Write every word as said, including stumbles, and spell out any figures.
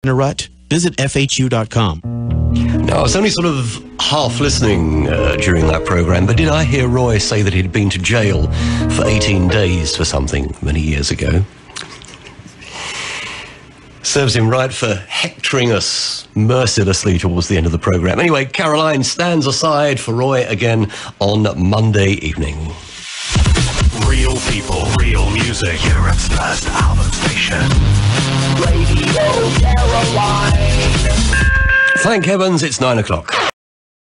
in a rut? Visit F H U dot com. Now, I was only sort of half listening uh, during that programme, but did I hear Roy say that he'd been to jail for eighteen days for something many years ago? Serves him right for hectoring us mercilessly towards the end of the programme. Anyway, Caroline stands aside for Roy again on Monday evening. Real people, real music. Europe's first album station. Radio Caroline. Thank heavens it's nine o'clock.